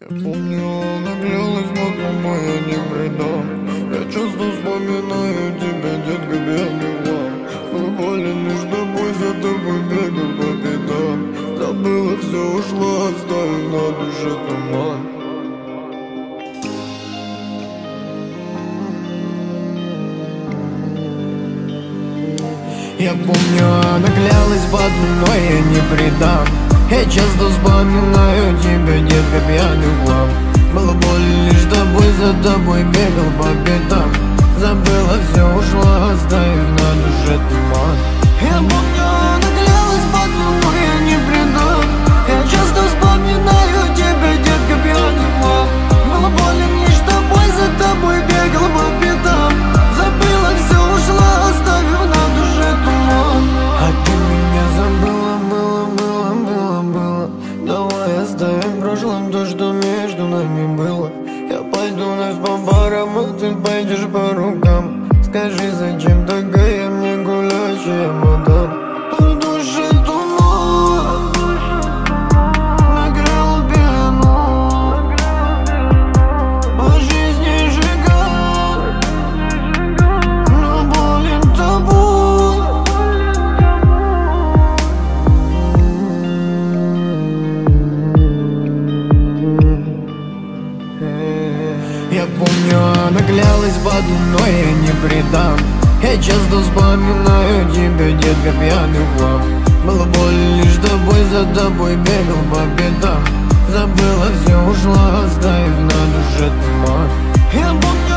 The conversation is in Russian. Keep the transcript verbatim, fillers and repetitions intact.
Я помню, она клялась Богу, но я не предам. Я часто вспоминаю тебя, детка, белый вам. Был болен лишь тобой, за тобой бегал по пятам. Забыла все, ушла, оставив на душе туман. Я помню, она клялась в одном, но я не предам. Я часто вспоминаю тебя, детка, пьяный хлам. Было больно лишь тобой, за тобой бегал по пятам. Забыла все, ушла, оставив на душе туман. Я помню, она клялась в одном, но я не предам. Я часто вспоминаю тебя, детка, пьяный хлам. Было больно лишь тобой, за тобой бегал по пятам. Забыла все, ушла, оставив на душе туман. А ты меня забыла, было, было, было, было. Давай оставим в прошлом то, что между нами было. Я пойду вновь по барам, а ты пойдешь по рукам. Скажи, зачем такая мне гулящая мадам? В душе туман накрыл пелену, по жизни сжигал, но болен тобой. Я помню, она клялась в одном, но я не предам. Я часто вспоминаю тебя, детка, пьяный хлам. Было больно лишь тобой, за тобой бегал по пятам. Забыла все, ушла, оставив на душе туман. Я помню,